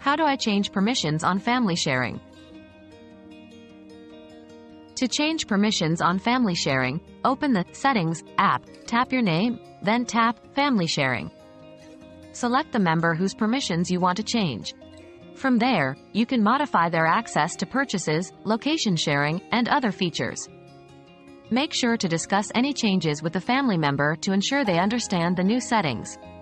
How do I change permissions on family sharing? To change permissions on family sharing, open the Settings app, tap your name, then tap Family Sharing. Select the member whose permissions you want to change. From there, you can modify their access to purchases, location sharing, and other features. Make sure to discuss any changes with the family member to ensure they understand the new settings.